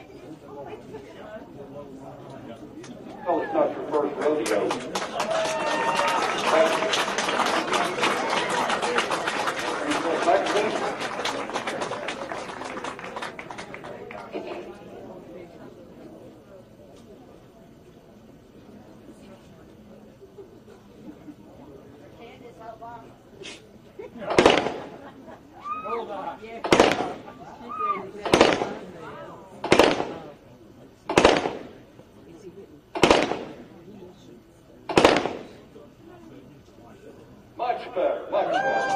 Well, it's not your first rodeo. Hold on. Much better, much better.